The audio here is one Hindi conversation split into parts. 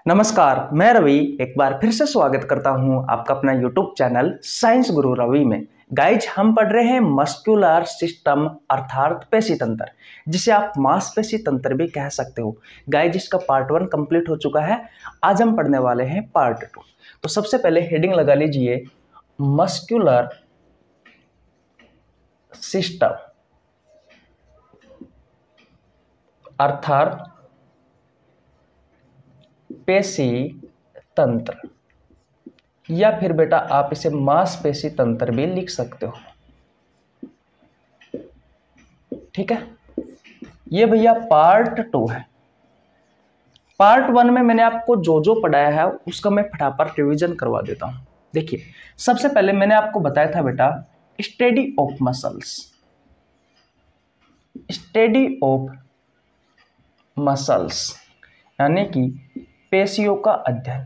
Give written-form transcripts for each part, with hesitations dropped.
नमस्कार, मैं रवि एक बार फिर से स्वागत करता हूं आपका अपना YouTube चैनल साइंस गुरु रवि में। गाइज, हम पढ़ रहे हैं मस्कुलर सिस्टम अर्थात पेशी तंत्र, जिसे आप मांसपेशी तंत्र भी कह सकते हो। गाइज, इसका पार्ट 1 कंप्लीट हो चुका है। आज हम पढ़ने वाले हैं पार्ट 2। तो सबसे पहले हेडिंग लगा लीजिए, मस्कुलर सिस्टम अर्थात पेशी तंत्र, या फिर बेटा आप इसे मांसपेशी तंत्र भी लिख सकते हो। ठीक है, ये भैया पार्ट 2 है। पार्ट 1 में मैंने आपको जो जो पढ़ाया है उसका मैं फटाफट रिवीजन करवा देता हूं। देखिए, सबसे पहले मैंने आपको बताया था बेटा study of muscles. Study of muscles यानी कि पेशियों का अध्ययन।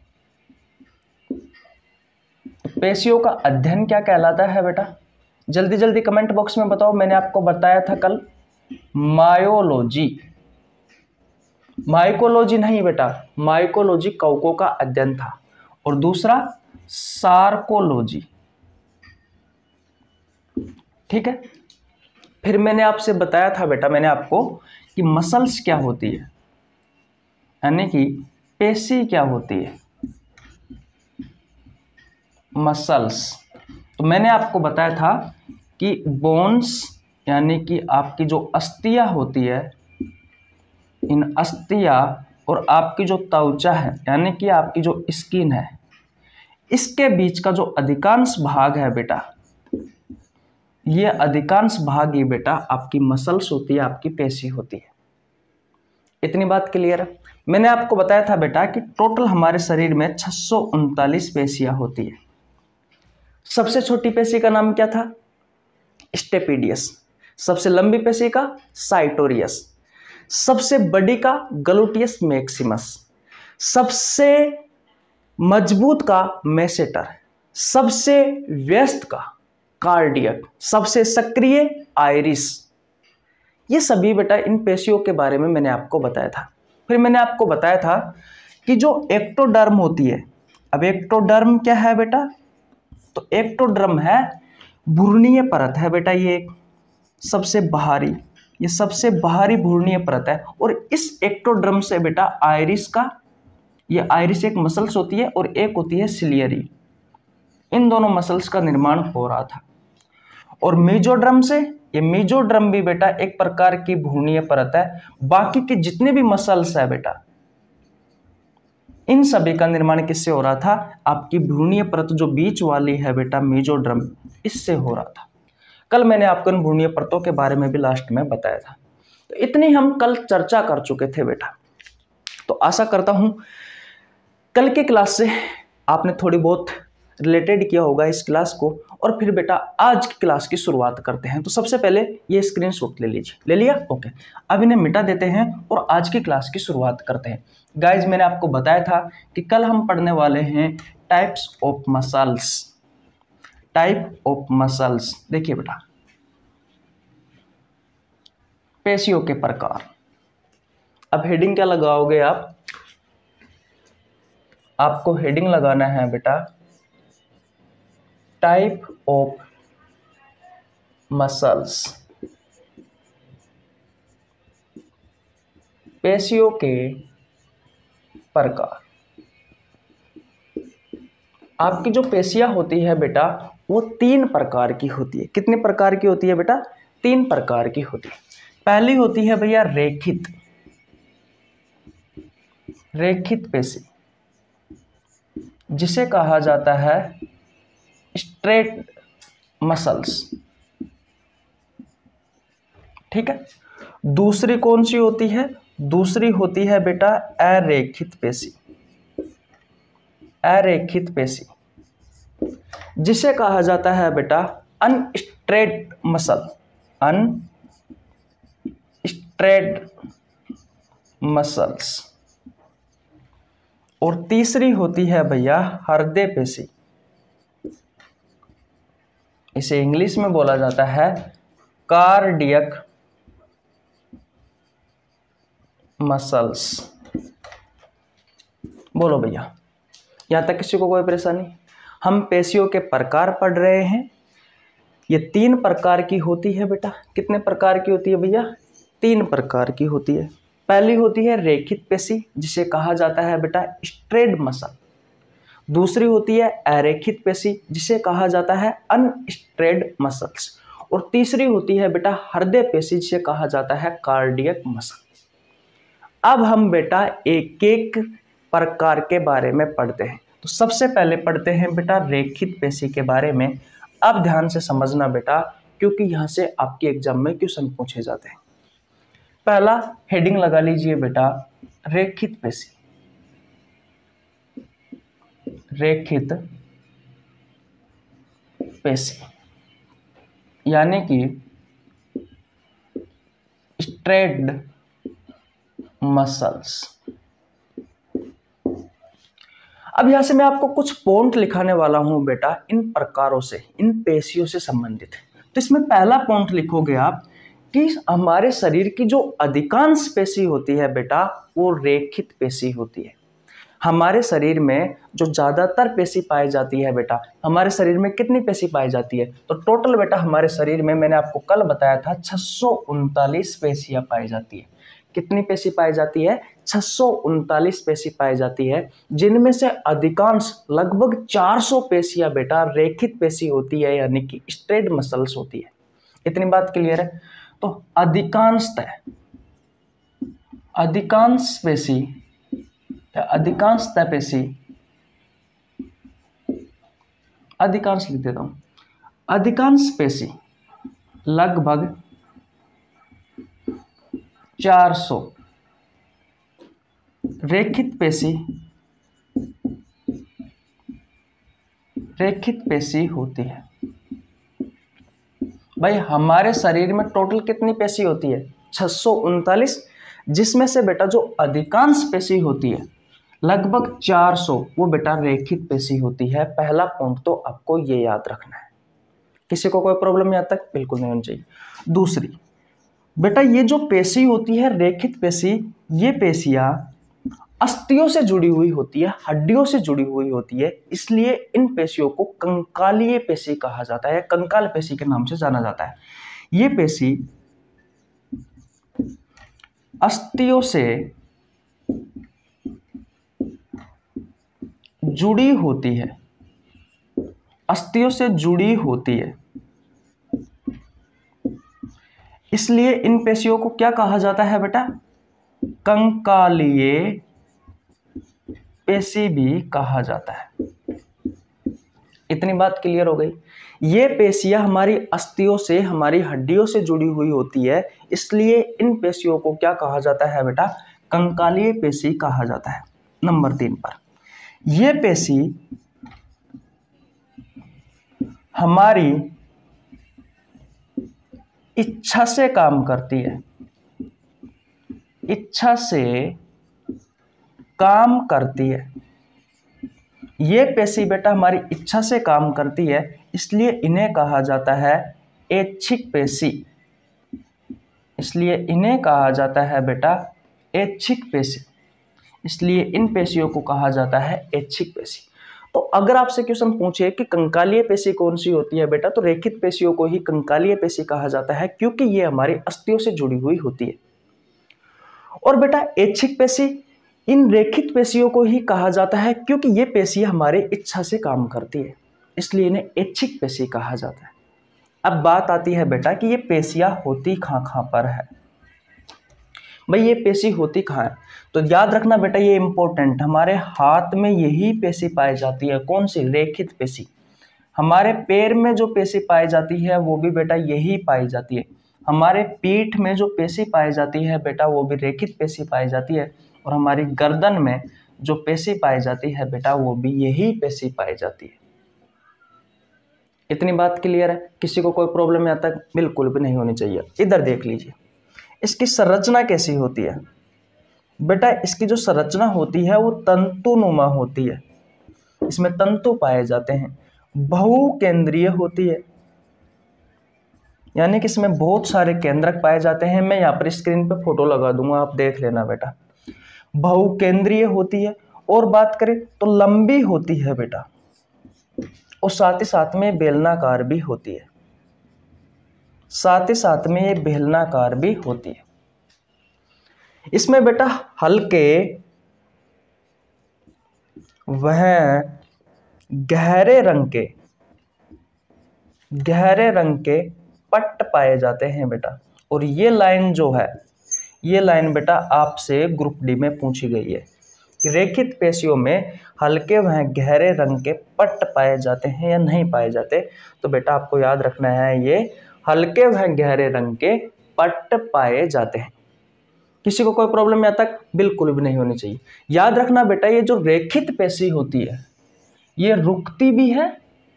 पेशियों का अध्ययन क्या कहलाता है बेटा? जल्दी जल्दी कमेंट बॉक्स में बताओ। मैंने आपको बताया था कल मायोलॉजी। माइकोलॉजी नहीं बेटा, माइकोलॉजी कवकों का अध्ययन था, और दूसरा सार्कोलॉजी। ठीक है, फिर मैंने आपसे बताया था बेटा, मैंने आपको कि मसल्स क्या होती है, यानी कि पेशी क्या होती है, मसल्स। तो मैंने आपको बताया था कि बोन्स यानी कि आपकी जो अस्थियां होती है, इन अस्थियां और आपकी जो त्वचा है यानी कि आपकी जो स्किन है, इसके बीच का जो अधिकांश भाग है बेटा, ये अधिकांश भाग ही बेटा आपकी मसल्स होती है, आपकी पेशी होती है। इतनी बात क्लियर है? मैंने आपको बताया था बेटा कि टोटल हमारे शरीर में 639 पेशियां होती है। सबसे छोटी पेशी का नाम क्या था? स्टेपिडियस। सबसे लंबी पेशी का साइटोरियस। सबसे बड़ी का ग्लूटियस मैक्सिमस। सबसे मजबूत का मेसेटर। सबसे व्यस्त का कार्डियक। सबसे सक्रिय आइरिस। ये सभी बेटा इन पेशियों के बारे में मैंने आपको बताया था। फिर मैंने आपको बताया था कि जो एक्टोडर्म होती है, अब एक्टोडर्म क्या है बेटा? तो एक्टोडर्म है भ्रूणीय परत है बेटा, ये सबसे बाहरी, ये सबसे बाहरी भ्रूणीय परत है। और इस एक्टोडर्म से बेटा आइरिस का, ये आइरिस एक मसल्स होती है और एक होती है सिलियरी, इन दोनों मसल्स का निर्माण हो रहा था। और मेजोड्रम से, ये मेजोड्रम भी बेटा एक प्रकार की भ्रूणीय परत है। बाकी के जितने भी मसल्स है बेटा, इन सभी का निर्माण किससे हो रहा था? आपकी भ्रूणीय परत जो बीच वाली है बेटा मेजोड्रम, इससे हो रहा था। कल मैंने आपको इन भ्रूणीय परतों के बारे में भी लास्ट में बताया था। तो इतनी हम कल चर्चा कर चुके थे बेटा। तो आशा करता हूं कल के क्लास से आपने थोड़ी बहुत रिलेटेड किया होगा इस क्लास को। और फिर बेटा आज की क्लास की शुरुआत करते हैं। तो सबसे पहले ये स्क्रीनशॉट ले लीजिए। ले लिया? ओके, अब इन्हें मिटा देते हैं और आज की क्लास की शुरुआत करते हैं। गाइज, मैंने आपको बताया था कि कल हम पढ़ने वाले हैं types of muscles. Type of muscles. देखिए बेटा, पेशियों के प्रकार। अब हेडिंग क्या लगाओगे आप? आपको हेडिंग लगाना है बेटा टाइप ऑफ मसल्स, पेशियों के प्रकार। आपकी जो पेशियां होती है बेटा, वो 3 प्रकार की होती है। कितने प्रकार की होती है बेटा? 3 प्रकार की होती है। पहली होती है भैया रेखित, रेखित पेशी, जिसे कहा जाता है स्ट्रेट मसल्स। ठीक है। दूसरी कौन सी होती है? दूसरी होती है बेटा अरेखित पेशी। अरेखित पेशी, जिसे कहा जाता है बेटा अनस्ट्रेट मसल। अनस्ट्रेट मसल्स। और तीसरी होती है भैया हृदय पेशी। इसे इंग्लिश में बोला जाता है कार्डियक मसल्स। बोलो भैया, यहाँ तक किसी को कोई परेशानी? हम पेशियों के प्रकार पढ़ रहे हैं। ये 3 प्रकार की होती है बेटा। कितने प्रकार की होती है भैया? 3 प्रकार की होती है। पहली होती है रेखित पेशी, जिसे कहा जाता है बेटा स्ट्रेड मसल। दूसरी होती है अरेखित पेशी, जिसे कहा जाता है अनस्ट्रेड मसल्स। और तीसरी होती है बेटा हृदय पेशी, जिसे कहा जाता है कार्डियक मसल। अब हम बेटा एक एक प्रकार के बारे में पढ़ते हैं। तो सबसे पहले पढ़ते हैं बेटा रेखित पेशी के बारे में। अब ध्यान से समझना बेटा, क्योंकि यहाँ से आपके एग्जाम में क्वेश्चन पूछे जाते हैं। पहला हेडिंग लगा लीजिए बेटा, रेखित पेशी। रेखित पेशी यानी कि स्ट्रेड मसल्स। अब यहां से मैं आपको कुछ पॉइंट लिखाने वाला हूं बेटा, इन प्रकारों से, इन पेशियों से संबंधित। तो इसमें पहला पॉइंट लिखोगे आप कि हमारे शरीर की जो अधिकांश पेशी होती है बेटा, वो रेखित पेशी होती है। हमारे शरीर में जो ज्यादातर पेशी पाई जाती है बेटा, हमारे शरीर में कितनी पेशी पाई जाती है? तो टोटल बेटा हमारे शरीर में, मैंने आपको कल बताया था, 639 पेशियां पाई जाती है। कितनी पेशी पाई जाती है? 639 पेशी पाई जाती है, जिनमें से अधिकांश लगभग 400 पेशियां बेटा रेखित पेशी होती है, यानी कि स्ट्रेड मसल्स होती है। इतनी बात क्लियर है? तो अधिकांश पेशी या अधिकांशतः पेशी, अधिकांश लिख देता हूं, अधिकांश पेशी लगभग 400 रेखित पेशी होती है। भाई हमारे शरीर में टोटल कितनी पेशी होती है? 639, जिसमें से बेटा जो अधिकांश पेशी होती है लगभग 400, वो बेटा रेखित पेशी होती है। पहला पॉइंट तो आपको ये याद रखना है। किसी को कोई प्रॉब्लम यहाँ तक? बिल्कुल नहीं होनी चाहिए। दूसरी बेटा, ये जो पेशी होती है रेखित पेशी, ये पेशियां अस्थियों से जुड़ी हुई होती है, हड्डियों से जुड़ी हुई होती है, इसलिए इन पेशियों को कंकालीय पेशी कहा जाता है, कंकाल पेशी के नाम से जाना जाता है। ये पेशी अस्थियों से जुड़ी होती है, अस्थियों से जुड़ी होती है, इसलिए इन पेशियों को क्या कहा जाता है बेटा? कंकालीय पेशी भी कहा जाता है। इतनी बात क्लियर हो गई? ये पेशियां हमारी अस्थियों से, हमारी हड्डियों से जुड़ी हुई होती है, इसलिए इन पेशियों को क्या कहा जाता है बेटा? कंकालीय पेशी कहा जाता है। नंबर 3 पर, ये पेशी हमारी इच्छा से काम करती है, इच्छा से काम करती है। ये पेशी बेटा हमारी इच्छा से काम करती है, इसलिए इन्हें कहा जाता है ऐच्छिक पेशी। इसलिए इन्हें कहा जाता है बेटा ऐच्छिक पेशी, इसलिए इन पेशियों को कहा जाता है ऐच्छिक पेशी। तो अगर आपसे क्वेश्चन पूछे कि कंकालीय पेशी कौन सी होती है बेटा, तो रेखित पेशियों को ही कंकालीय पेशी कहा जाता है, क्योंकि ये हमारी अस्थियों से जुड़ी हुई होती है। और बेटा ऐच्छिक पेशी, इन रेखित पेशियों को ही कहा जाता है, क्योंकि ये पेशी हमारे इच्छा से काम करती है, इसलिए इन्हें ऐच्छिक पेशी कहा जाता है। अब बात आती है बेटा कि ये पेशियां होती कहाँ पर है। भाई ये पेशी होती कहाँ है? तो याद रखना बेटा, ये इंपॉर्टेंट, हमारे हाथ में यही पेशी पाई जाती है। कौन सी? रेखित पेशी। हमारे पैर में जो पेशी पाई जाती है वो भी बेटा यही पाई जाती है। हमारे पीठ में जो पेशी पाई जाती है बेटा, वो भी रेखित पेशी पाई जाती है। और हमारी गर्दन में जो पेशी पाई जाती है बेटा, वो भी यही पेशी पाई जाती है। इतनी बात क्लियर है? किसी को कोई प्रॉब्लम यहाँ तक? बिल्कुल भी नहीं होनी चाहिए। इधर देख लीजिए, इसकी संरचना कैसी होती है बेटा? इसकी जो संरचना होती है वो तंतुनुमा होती है, इसमें तंतु पाए जाते हैं। बहुकेंद्रीय होती है, यानी कि इसमें बहुत सारे केंद्रक पाए जाते हैं। मैं यहाँ पर स्क्रीन पे फोटो लगा दूंगा, आप देख लेना बेटा। बहुकेंद्रीय होती है और बात करें तो लंबी होती है बेटा, और साथ ही साथ में बेलनाकार भी होती है, साथ ही साथ में ये बेलनाकार भी होती है। इसमें बेटा हल्के वह गहरे रंग के पट्ट पाए जाते हैं बेटा। और ये लाइन जो है, ये लाइन बेटा आपसे ग्रुप डी में पूछी गई है कि रेखित पेशियों में हल्के वह गहरे रंग के पट्ट पाए जाते हैं या नहीं पाए जाते। तो बेटा आपको याद रखना है, ये हल्के वह गहरे रंग के पट्ट पाए जाते हैं। किसी को कोई प्रॉब्लम यहाँ तक बिल्कुल भी नहीं होनी चाहिए। याद रखना बेटा, ये जो रेखित पेशी होती है ये रुकती भी है,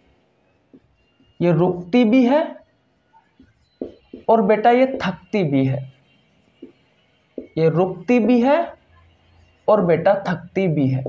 ये रुकती भी है, और बेटा ये थकती भी है। ये रुकती भी है और बेटा थकती भी है।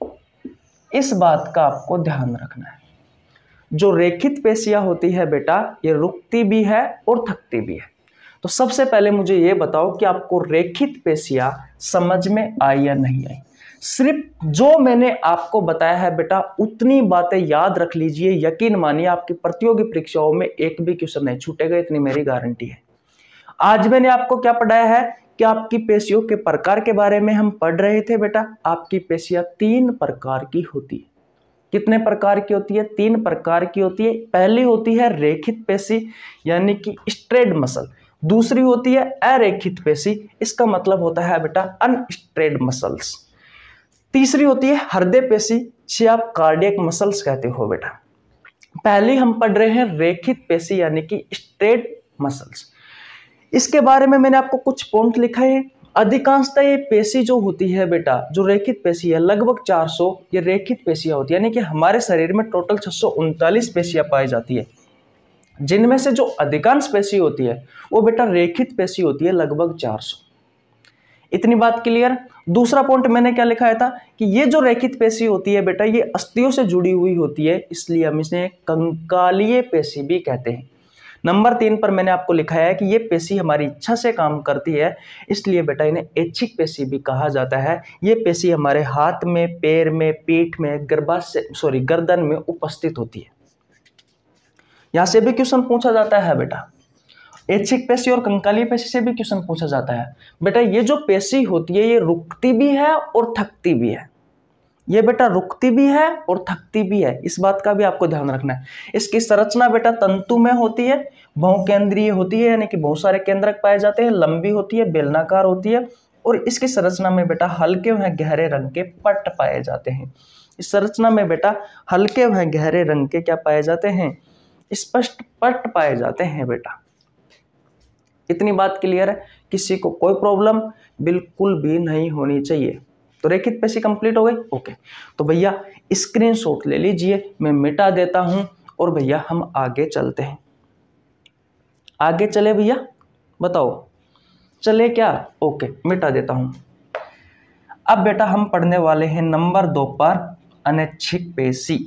इस बात का आपको ध्यान रखना है। जो रेखित पेशियां होती है बेटा ये रुकती भी है और थकती भी है। तो सबसे पहले मुझे ये बताओ कि आपको रेखित पेशियां समझ में आई या नहीं आई। सिर्फ जो मैंने आपको बताया है बेटा उतनी बातें याद रख लीजिए। यकीन मानिए आपकी प्रतियोगी परीक्षाओं में एक भी क्वेश्चन नहीं छूटेगा, इतनी मेरी गारंटी है। आज मैंने आपको क्या पढ़ाया है कि आपकी पेशियों के प्रकार के बारे में हम पढ़ रहे थे बेटा। आपकी पेशियां 3 प्रकार की होती है। कितने प्रकार की होती है? 3 प्रकार की होती है। पहली होती है रेखित पेशी यानी कि स्ट्रेड मसल। दूसरी होती है अरेखित पेशी, इसका मतलब होता है बेटा अनस्ट्रेड मसल्स। तीसरी होती है हृदय पेशी, जिसे आप कार्डियक मसल्स कहते हो बेटा। पहले हम पढ़ रहे हैं रेखित पेशी यानी कि स्ट्रेड मसल्स। इसके बारे में मैंने आपको कुछ पॉइंट लिखा है। अधिकांशतः ये पेशी जो होती है बेटा, जो रेखित पेशी है, लगभग 400 ये रेखित पेशियां होती है। यानी कि हमारे शरीर में टोटल 639 पेशियां पाई जाती है, जिनमें से जो अधिकांश पेशी होती है वो बेटा रेखित पेशी होती है, लगभग 400। इतनी बात क्लियर। दूसरा पॉइंट मैंने क्या लिखा था कि ये जो रेखित पेशी होती है बेटा ये अस्थियों से जुड़ी हुई होती है, इसलिए हम इसे कंकालीय पेशी भी कहते हैं। नंबर 3 पर मैंने आपको लिखा है कि ये पेशी हमारी इच्छा से काम करती है, इसलिए बेटा इन्हें ऐच्छिक पेशी भी कहा जाता है। ये पेशी हमारे हाथ में, पैर में, पीठ में, गर्दन में उपस्थित होती है। यहां से भी क्वेश्चन पूछा जाता है बेटा। ऐच्छिक पेशी और कंकालीय पेशी से भी क्वेश्चन पूछा जाता है बेटा। ये जो पेशी होती है ये रुकती भी है और थकती भी है। ये बेटा रुकती भी है और थकती भी है, इस बात का भी आपको ध्यान रखना है। इसकी संरचना बेटा तंतु में होती है, बहुकेंद्रीय होती है यानी कि बहुत सारे केंद्रक पाए जाते हैं, लंबी होती है, बेलनाकार होती है, और इसकी संरचना में बेटा हल्के व गहरे रंग के पट्ट पाए जाते हैं। इस संरचना में बेटा हल्के व गहरे रंग के क्या पाए जाते हैं? स्पष्ट पट्ट पाए जाते हैं बेटा। इतनी बात क्लियर है, किसी को कोई प्रॉब्लम बिल्कुल भी नहीं होनी चाहिए। तो रेखित पेशी कंप्लीट हो गई। ओके, तो भैया स्क्रीनशॉट ले लीजिए, मैं मिटा देता हूं और भैया हम आगे चलते हैं। आगे चले भैया, बताओ चले क्या? ओके, मिटा देता हूं। अब बेटा हम पढ़ने वाले हैं नंबर 2 पर अनैच्छिक पेशी,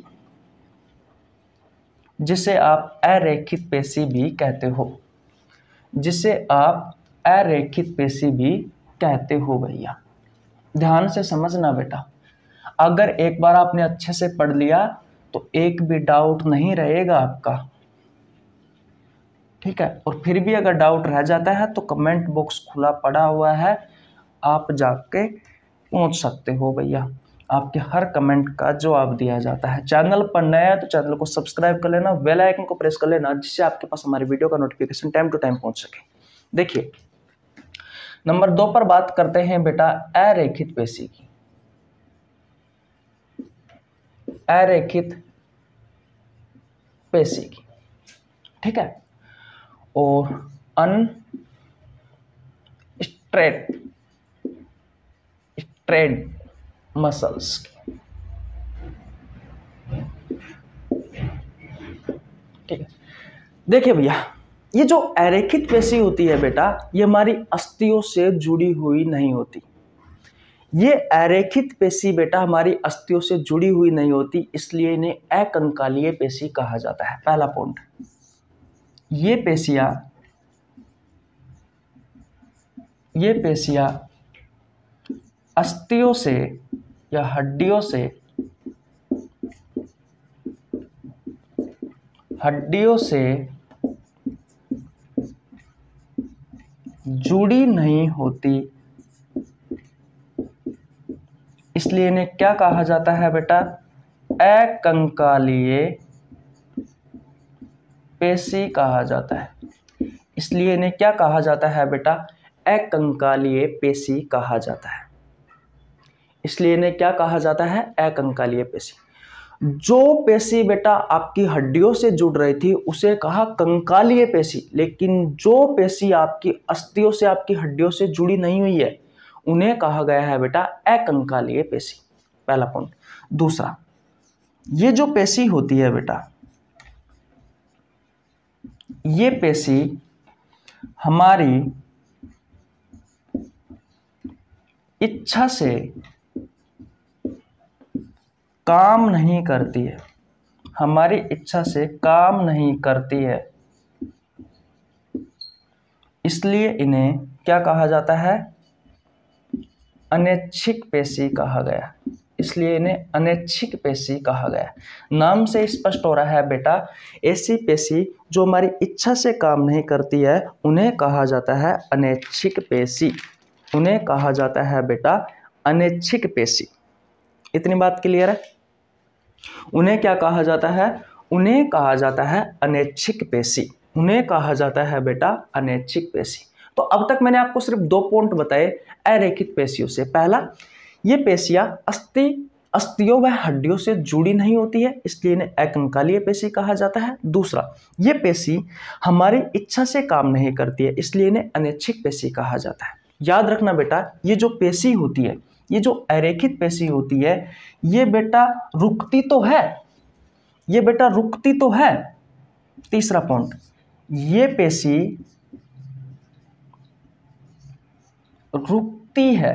जिसे आप अरेखित पेशी भी कहते हो, जिसे आप अरेखित पेशी भी कहते हो भैया। ध्यान से समझना बेटा, अगर एक बार आपने अच्छे से पढ़ लिया तो एक भी डाउट नहीं रहेगा आपका, ठीक है। और फिर भी अगर डाउट रह जाता है तो कमेंट बॉक्स खुला पड़ा हुआ है, आप जाके पूछ सकते हो भैया। आपके हर कमेंट का जवाब दिया जाता है। चैनल पर नया है तो चैनल को सब्सक्राइब कर लेना, बेल आइकन को प्रेस कर लेना, जिससे आपके पास हमारी वीडियो का नोटिफिकेशन टाइम टू टाइम पहुंच सके। देखिए नंबर 2 पर बात करते हैं बेटा अरेखित पेशी की। अरेखित पेशी की, ठीक है, और अनस्ट्रेड मसल्स की, ठीक है। देखिए भैया, ये जो अरेखित पेशी होती है बेटा ये हमारी अस्थियों से जुड़ी हुई नहीं होती। ये अरेखित पेशी बेटा हमारी अस्थियों से जुड़ी हुई नहीं होती, इसलिए इन्हें अकंकालीय पेशी कहा जाता है। पहला पॉइंट, ये पेशियां अस्थियों से या हड्डियों से जुड़ी नहीं होती, इसलिए इन्हें क्या कहा जाता है बेटा? अकंकालीय पेशी कहा जाता है। इसलिए इन्हें क्या कहा जाता है बेटा? अकंकालीय पेशी कहा जाता है। इसलिए इन्हें क्या कहा जाता है? अकंकालीय पेशी। जो पेशी बेटा आपकी हड्डियों से जुड़ रही थी उसे कहा कंकालीय पेशी, लेकिन जो पेशी आपकी अस्थियों से, आपकी हड्डियों से जुड़ी नहीं हुई है उन्हें कहा गया है बेटा अकंकालीय पेशी। पहला पॉइंट। दूसरा, ये जो पेशी होती है बेटा, ये पेशी हमारी इच्छा से काम नहीं करती है, हमारी इच्छा से काम नहीं करती है, इसलिए इन्हें क्या कहा जाता है? अनैच्छिक पेशी कहा गया। इसलिए इन्हें अनैच्छिक पेशी कहा गया। नाम से स्पष्ट हो रहा है बेटा, ऐसी पेशी जो हमारी इच्छा से काम नहीं करती है उन्हें कहा जाता है अनैच्छिक पेशी। उन्हें कहा जाता है बेटा अनैच्छिक पेशी। इतनी बात क्लियर है? उन्हें क्या कहा जाता है? उन्हें कहा जाता है अनैच्छिक पेशी। उन्हें कहा जाता है बेटा अनैच्छिक पेशी। तो अब तक मैंने आपको सिर्फ 2 पॉइंट बताए अरेखित पेशियों से। पहला, ये पेशियां अस्थियों व हड्डियों से जुड़ी नहीं होती है, इसलिए इन्हें अकंकालीय पेशी कहा जाता है। दूसरा, ये पेशी हमारी इच्छा से काम नहीं करती है, इसलिए इन्हें अनैच्छिक पेशी कहा जाता है। याद रखना बेटा, ये जो पेशी होती है, ये जो अरेखित पेशी होती है, ये बेटा रुकती तो है, ये बेटा रुकती तो है। तीसरा पॉइंट, ये पेशी रुकती है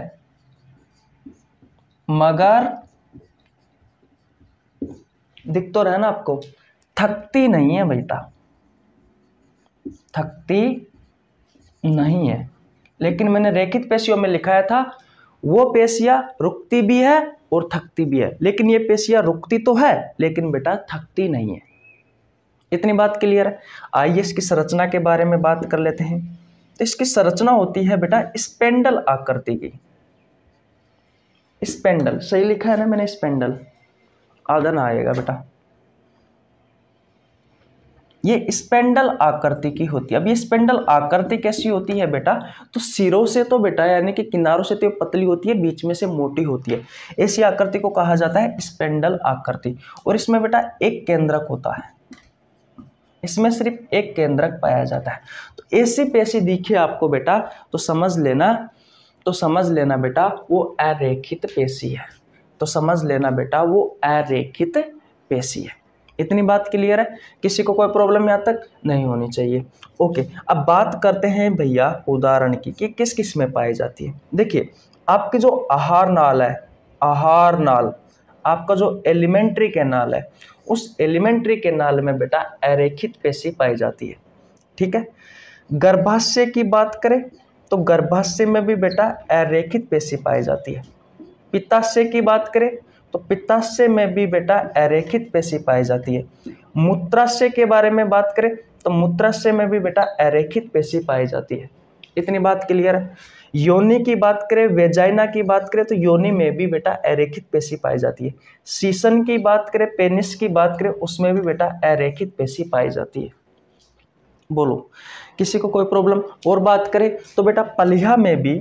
मगर दिख तो रहा है ना आपको, थकती नहीं है बेटा, थकती नहीं है। लेकिन मैंने रेखित पेशियों में लिखाया था वो पेशियां रुकती भी है और थकती भी है, लेकिन ये पेशियां रुकती तो है लेकिन बेटा थकती नहीं है। इतनी बात क्लियर है? आइए इसकी संरचना के बारे में बात कर लेते हैं। तो इसकी संरचना होती है बेटा स्पेंडल आकृति की। स्पेंडल सही लिखा है ना मैंने? स्पेंडल आधा ना आएगा बेटा। ये स्पेंडल आकृति की होती है। अब ये स्पेंडल आकृति कैसी होती है बेटा? तो सिरों से तो बेटा यानी कि किनारों से तो पतली होती है, बीच में से मोटी होती है। ऐसी आकृति को कहा जाता है स्पेंडल आकृति। और इसमें बेटा एक केंद्रक होता है, इसमें सिर्फ एक केंद्रक पाया जाता है। तो ऐसी पेशी दिखे आपको बेटा तो समझ लेना बेटा वो अरेखित पेशी है। तो समझ लेना बेटा वो अरेखित पेशी है। इतनी बात क्लियर है? किसी को कोई प्रॉब्लम यहाँ तक नहीं होनी चाहिए। ओके, अब बात करते हैं भैया उदाहरण की कि किस किस में पाई जाती है। देखिए, आपके जो आहार नाल है, आहार नाल, आपका जो एलिमेंट्री कैनाल है, उस एलिमेंट्री कैनाल में बेटा अरेखित पेशी पाई जाती है। ठीक है। गर्भाशय की बात करें तो गर्भाशय में भी बेटा अरेखित पेशी पाई जाती है। पित्ताशय की बात करें तो पित्ताशय में भी बेटा अरेखित पेशी पाई जाती है। मूत्राशय के बारे में बात करें तो मूत्राशय में भी बेटा अरेखित पेशी पाई जाती है। इतनी बात क्लियर है? योनि की बात करें, वेजाइना की बात करें तो योनि में भी बेटा अरेखित पेशी पाई जाती है। सीसन की बात करें, पेनिस की बात करें, उसमें भी बेटा अरेखित पेशी पाई जाती है। बोलो, किसी को कोई प्रॉब्लम? और बात करें तो बेटा पलिहा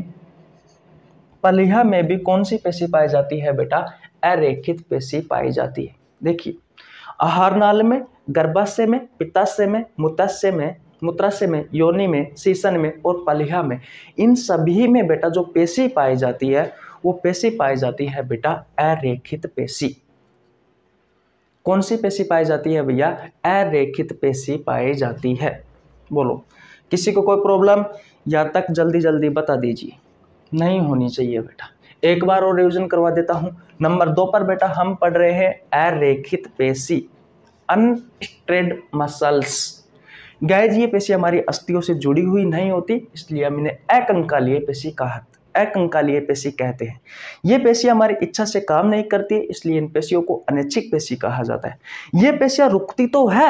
में भी कौन सी पेशी पाई जाती है बेटा? अरेखित पेशी पाई जाती है। देखिए, आहार नाल में, गर्भाशय में, पित्ताशय में, मूत्राशय में, योनि में, सीसन में और पलिहा में, इन सभी में बेटा जो पेशी पाई जाती है वो पेशी पाई जाती है बेटा अरेखित पेशी। कौन सी पेशी पाई जाती है भैया? अरेखित पेशी पाई जाती है। बोलो, किसी को कोई प्रॉब्लम? या तक जल्दी जल्दी बता दीजिए, नहीं होनी चाहिए बेटा। एक बार और रिवीजन करवा देता हूं। नंबर 2 पर बेटा हम पढ़ रहे हैं अरेखित पेशी, अनस्ट्रेड मसल्स। गाइज, ये पेशी हमारी अस्थियों से जुड़ी हुई नहीं होती, इसलिए हम इन्हें अकंकालीय पेशी अकंकालीय पेशी कहते हैं। ये पेशी हमारी इच्छा से काम नहीं करती, इसलिए इन पेशियों को अनैच्छिक पेशी कहा जाता है। ये पेशियां रुकती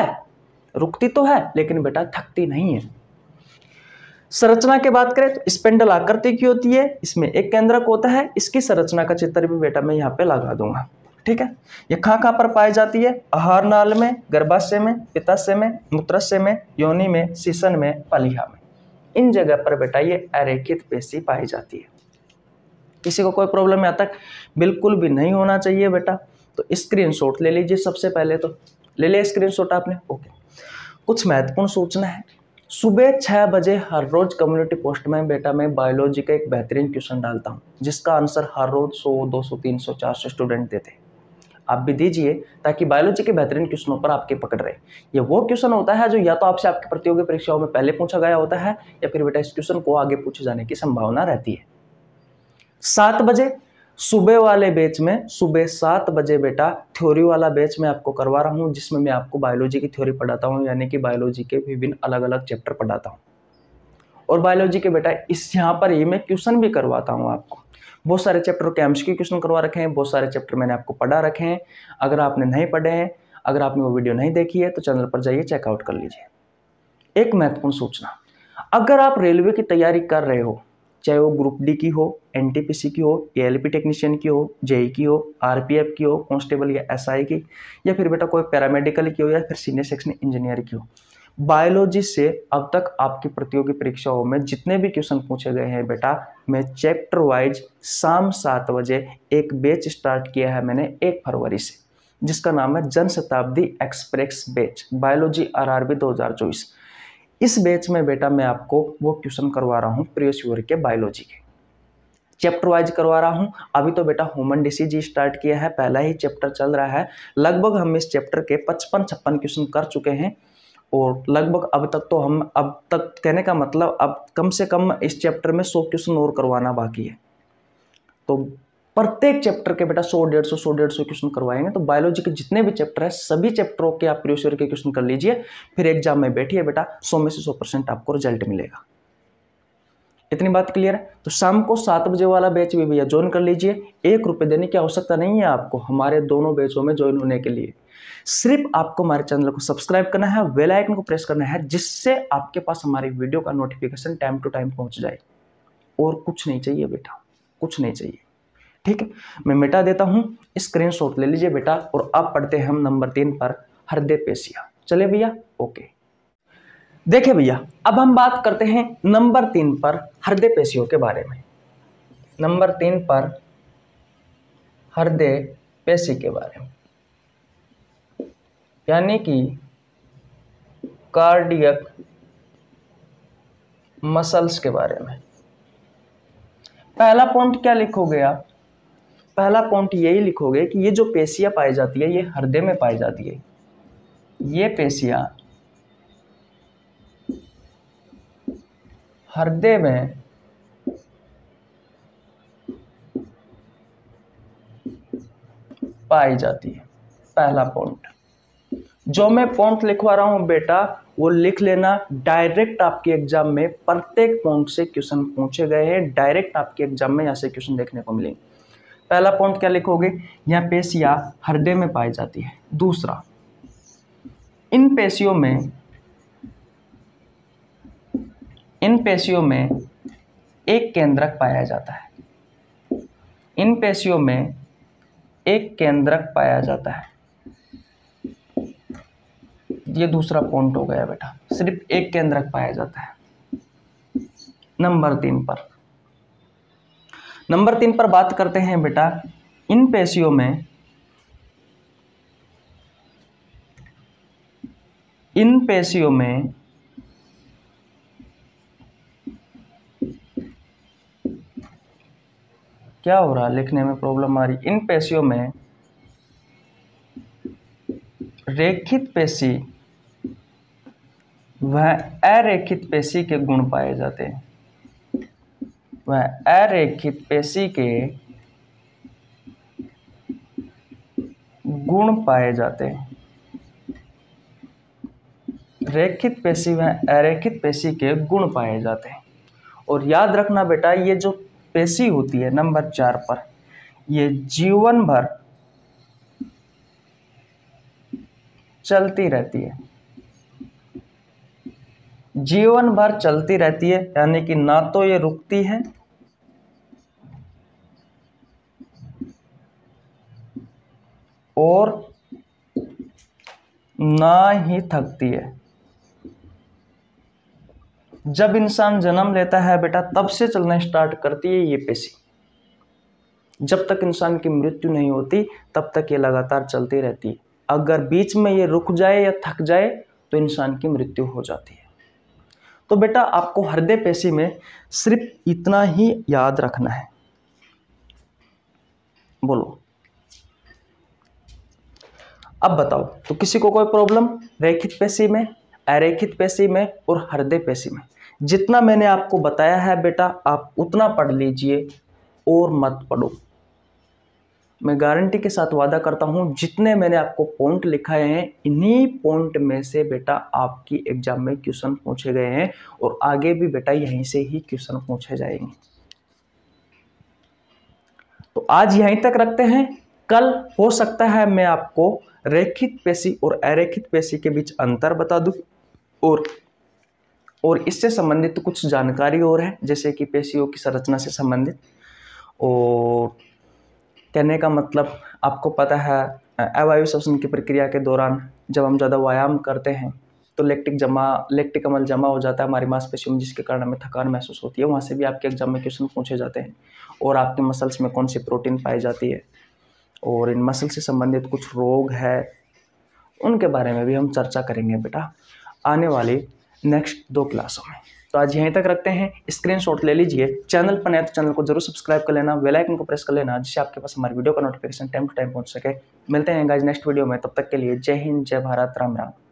तो है लेकिन बेटा थकती नहीं है। संरचना की बात करें तो स्पिंडल आकृति की होती है, इसमें एक केंद्रक होता है। इसकी संरचना का चित्र भी बेटा मैं यहाँ पे लगा दूंगा, ठीक है। ये कहाँ पर पाई जाती है? आहार नाल में, गर्भाशय में, पित्ताशय में, मूत्राशय में, योनि में, शीशन में, पलिहा में। इन जगह पर बेटा ये अरेखित पेशी पाई जाती है। किसी को कोई प्रॉब्लम यहाँ तक बिल्कुल भी नहीं होना चाहिए बेटा। तो स्क्रीनशॉट ले लीजिए, सबसे पहले तो ले लिया स्क्रीनशॉट आपने, ओके। कुछ महत्वपूर्ण सूचना है। सुबह 6 बजे हर रोज कम्युनिटी पोस्ट में बेटा मैं बायोलॉजी का एक बेहतरीन क्वेश्चन डालता हूँ, जिसका आंसर हर रोज 100, 200, 300, 400 स्टूडेंट देते हैं। आप भी दीजिए ताकि बायोलॉजी के बेहतरीन क्वेश्चनों पर आपके पकड़ रहे। ये वो क्वेश्चन होता है जो या तो आपसे आपकी प्रतियोगी परीक्षाओं में पहले पूछा गया होता है, या फिर बेटा इस क्वेश्चन को आगे पूछे जाने की संभावना रहती है। 7 बजे सुबह वाले बैच में, सुबह 7 बजे बेटा थ्योरी वाला बैच में आपको करवा रहा हूँ, जिसमें मैं आपको बायोलॉजी की थ्योरी पढ़ाता हूँ, यानी कि बायोलॉजी के विभिन्न अलग अलग चैप्टर पढ़ाता हूँ। और बायोलॉजी के बेटा इस यहाँ पर ही मैं क्वेश्चन भी करवाता हूँ आपको। बहुत सारे चैप्टर के एमसीक्यू क्वेश्चन करवा रखे हैं, बहुत सारे चैप्टर मैंने आपको पढ़ा रखे हैं। अगर आपने नहीं पढ़े हैं, अगर आपने वो वीडियो नहीं देखी है, तो चैनल पर जाइए चेकआउट कर लीजिए। एक महत्वपूर्ण सूचना, अगर आप रेलवे की तैयारी कर रहे हो, चाहे वो ग्रुप डी की हो, एनटीपीसी की हो, एएलपी टेक्नीशियन की हो, जेई की हो, आरपीएफ की हो, कांस्टेबल या एसआई की, या फिर बेटा कोई पैरामेडिकल की हो, या फिर सीनियर सेक्शन इंजीनियर की हो, बायोलॉजी से अब तक आपकी प्रतियोगी परीक्षाओं में जितने भी क्वेश्चन पूछे गए हैं बेटा, मैं चैप्टर वाइज शाम 7 बजे एक बैच स्टार्ट किया है मैंने 1 फरवरी से, जिसका नाम है Jan Shatabdi express batch biology RRB 2024। इस बैच में बेटा मैं आपको वो क्वेश्चन करवा रहा हूँ प्रीवियस ईयर के बायोलॉजी के, चैप्टर वाइज करवा रहा हूँ। अभी तो बेटा ह्यूमन डिसीज स्टार्ट किया है, पहला ही चैप्टर चल रहा है। लगभग हम इस चैप्टर के 55-56 क्वेश्चन कर चुके हैं, और लगभग अब तक कहने का मतलब अब कम से कम इस चैप्टर में 100 क्वेश्चन और करवाना बाकी है। तो प्रत्येक चैप्टर के बेटा 100-150 क्वेश्चन करवाएंगे। तो बायोलॉजी के जितने भी चैप्टर है, सभी चैप्टरों के आप प्रीवियस ईयर के क्वेश्चन कर लीजिए, फिर एग्जाम में बैठिए बेटा, 100 में से 100% आपको रिजल्ट मिलेगा। इतनी बात क्लियर है? तो शाम को 7 बजे वाला बैच भी भैया ज्वाइन कर लीजिए। 1 रुपये देने की आवश्यकता नहीं है आपको हमारे दोनों बैचों में ज्वाइन होने के लिए। सिर्फ आपको हमारे चैनल को सब्सक्राइब करना है, बेल आइकन को प्रेस करना है, जिससे आपके पास हमारी वीडियो का नोटिफिकेशन टाइम टू टाइम पहुंच जाए। और कुछ नहीं चाहिए बेटा, कुछ नहीं चाहिए, ठीक है। मैं मिटा देता हूं, स्क्रीनशॉट ले लीजिए बेटा, और अब पढ़ते हैं हम नंबर 3 पर हृदय पेशियां। चले भैया, ओके। देखिए भैया, अब हम बात करते हैं नंबर 3 पर हृदय पेशियों के बारे में। नंबर 3 पर हृदय पेशी के बारे में, यानी कि कार्डियक मसल्स के बारे में। पहला पॉइंट क्या लिखोगे आप? पहला पॉइंट यही लिखोगे कि ये जो पेशियां पाई जाती है, ये हृदय में पाई जाती है। ये पेशियां हृदय में पाई जाती है। पहला पॉइंट जो मैं पॉइंट लिखवा रहा हूं बेटा, वो लिख लेना। डायरेक्ट आपके एग्जाम में प्रत्येक पॉइंट से क्वेश्चन पूछे गए हैं, डायरेक्ट आपके एग्जाम में यहां से क्वेश्चन देखने को मिलेंगे। पहला पॉइंट क्या लिखोगे? यह पेशियां हृदय में पाई जाती है। दूसरा, इन पेशियों में एक केंद्रक पाया जाता है। इन पेशियों में एक केंद्रक पाया जाता है। ये दूसरा पॉइंट हो गया बेटा, सिर्फ एक केंद्रक पाया जाता है। नंबर 3 पर बात करते हैं बेटा, इन पेशियों में क्या हो रहा है, लिखने में प्रॉब्लम आ रही। इन पेशियों में रेखित पेशी वह अरेखित पेशी के गुण पाए जाते हैं। वह अरेखित पेशी के गुण पाए जाते हैं। रेखित पेशी वह अरेखित पेशी के गुण पाए जाते हैं। और याद रखना बेटा, ये जो पेशी होती है नंबर 4 पर, ये जीवन भर चलती रहती है, जीवन भर चलती रहती है, यानी कि ना तो ये रुकती है और ना ही थकती है। जब इंसान जन्म लेता है बेटा तब से चलना स्टार्ट करती है ये पेशी, जब तक इंसान की मृत्यु नहीं होती तब तक ये लगातार चलती रहती है। अगर बीच में ये रुक जाए या थक जाए तो इंसान की मृत्यु हो जाती है। तो बेटा आपको हृदय पेशी में सिर्फ इतना ही याद रखना है। बोलो अब बताओ, तो किसी को कोई प्रॉब्लम रेखित पेशी में, अरेखित पेशी में और हृदय पेशी में? जितना मैंने आपको बताया है बेटा आप उतना पढ़ लीजिए और मत पढ़ो। मैं गारंटी के साथ वादा करता हूं जितने मैंने आपको पॉइंट लिखाए हैं इन्हीं पॉइंट में से बेटा आपकी एग्जाम में क्वेश्चन पूछे गए हैं और आगे भी बेटा यहीं से ही क्वेश्चन पूछे जाएंगे। तो आज यहीं तक रखते हैं, कल हो सकता है मैं आपको रेखित पेशी और अरेखित पेशी के बीच अंतर बता दूं और इससे संबंधित कुछ जानकारी और है, जैसे कि पेशियों की संरचना से संबंधित। और कहने का मतलब आपको पता है अवायु श्वसन की प्रक्रिया के दौरान जब हम ज़्यादा व्यायाम करते हैं तो लैक्टिक अम्ल जमा हो जाता है हमारी मांसपेशियों में, जिसके कारण हमें थकान महसूस होती है। वहाँ से भी आपके एग्जाम में क्वेश्चन पूछे जाते हैं। और आपके मसल्स में कौन सी प्रोटीन पाई जाती है और इन मसल से संबंधित कुछ रोग है उनके बारे में भी हम चर्चा करेंगे बेटा आने वाली नेक्स्ट 2 क्लासों में। तो आज यहीं तक रखते हैं, स्क्रीनशॉट ले लीजिए। चैनल पर नए तो चैनल को जरूर सब्सक्राइब कर लेना, बेल आइकन को प्रेस कर लेना, जिससे आपके पास हमारी वीडियो का नोटिफिकेशन टाइम टू टाइम पहुंच सके। मिलते हैं गाइस नेक्स्ट वीडियो में, तब तक के लिए जय हिंद, जय भारत, राम राम।